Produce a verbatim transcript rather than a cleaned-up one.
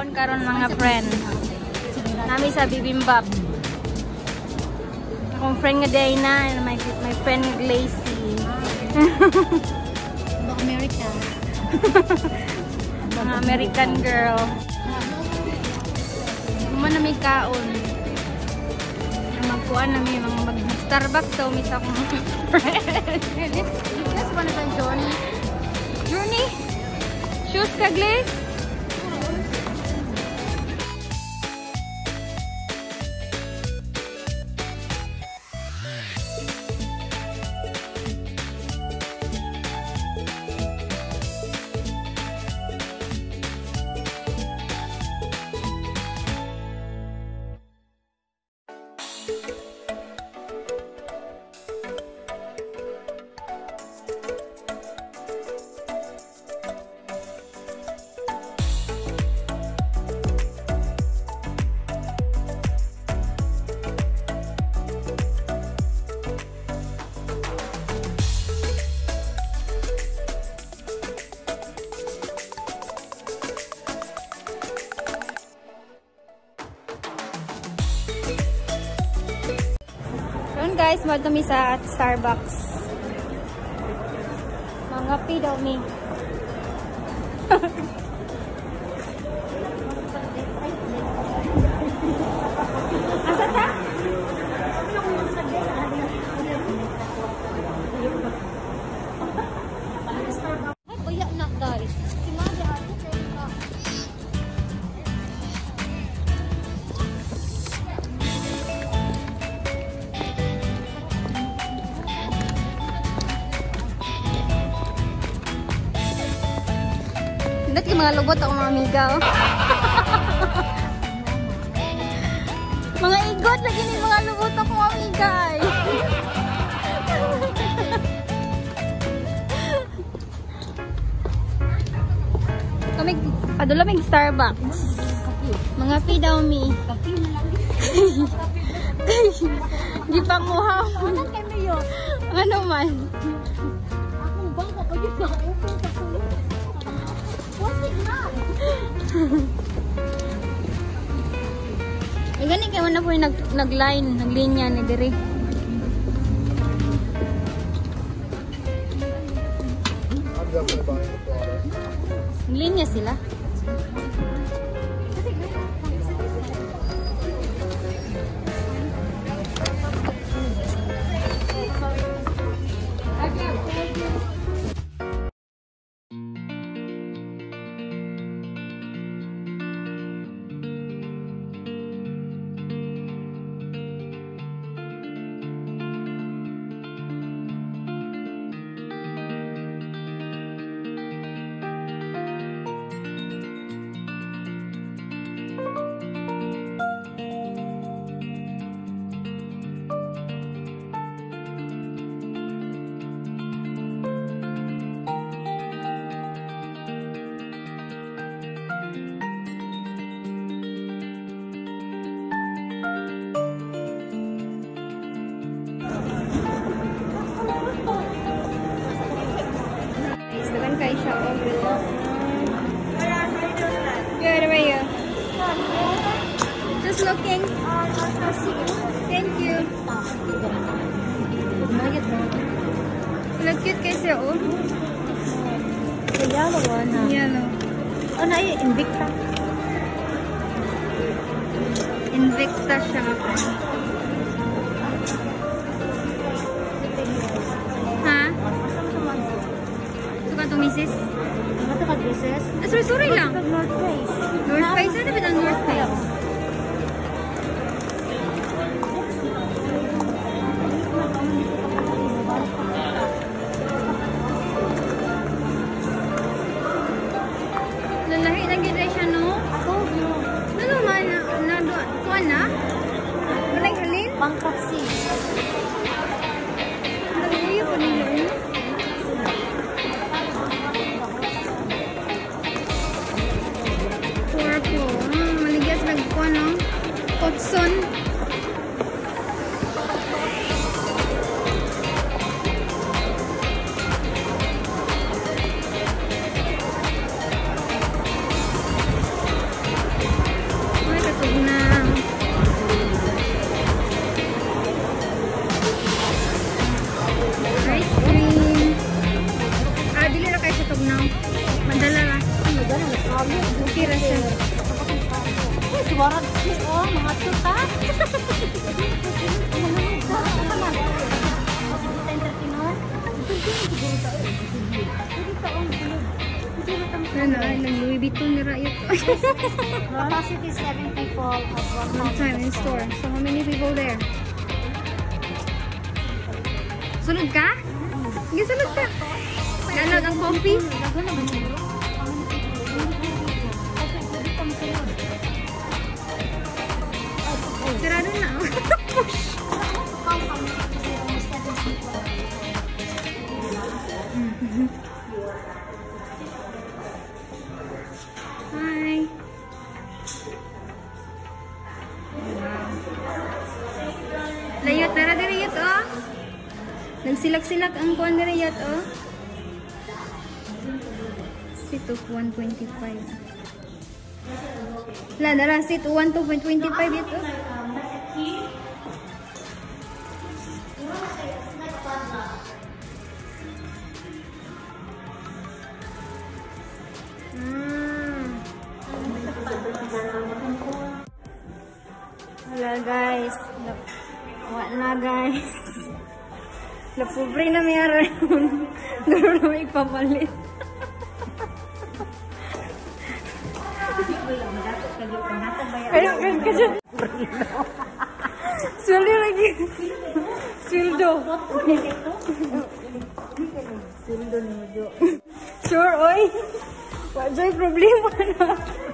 kaon karon mga friend. Nami sa bibimbap. Akong friend nga Dayna, and my, my friend nga Glacy. Mga American. Mga American girl. Kuma na may kaon. Magkuhan na may mga mag-Starbucks daw may sa akong friend. This one is on Journey. Journey? Shoes ka, Glace? Guys, mag kami sa Starbucks. Mga pi daw mi. Asa ta? Ay, kuya na guys. Hindi yung mga lubot ako mga amiga. Oh. Mga igot lagi ni mga lubot ako mga amiga. Kami padula may Starbucks. Mga pi daw mi. Di pa muha. Ano man? Ako bang ko yun na open sa kulo. Eh, gani kayo na po yung nag, nag-line, nag-linya ni Diri. Nag-linya sila. Kay siya overload. Good, how are you? Just looking. Thank you. Look cute kasi oh. The yellow one. Yellow. Oh, na yung Invicta. Invicta siya. Ha? Suka to misis? Ano ito ka-dresses? Ah, sorry, sorry lang. North Face. North Face? Ano ba ang North Face? Lalahi na gina siya, no? I told you. Ano man, na, na, kuha na? Malang ra siya. Uy, swarovski, oh, mga tuta. Ano, ay, nag-Louis Vuitton ni Rayot. Capacity seven people at one One time in store. So, how many people there? Sunod ka? Sige, sunod ka. Ano, ang coffee? Sirado na. Push. Hi. Wow. Layot na ra diriyot oh. Nagsilak-silak ang kuan diriyot oh. Seat of one twenty-five. La dara seat one two point two five ito. Wala guys. Wala guys. Napobre na mayroon. Naroon na may papalit. Ayun, ayun ka dyan. Sweldo lagi. Sweldo. Sweldo ni mo. Sure, oy. Wala dyan problema na.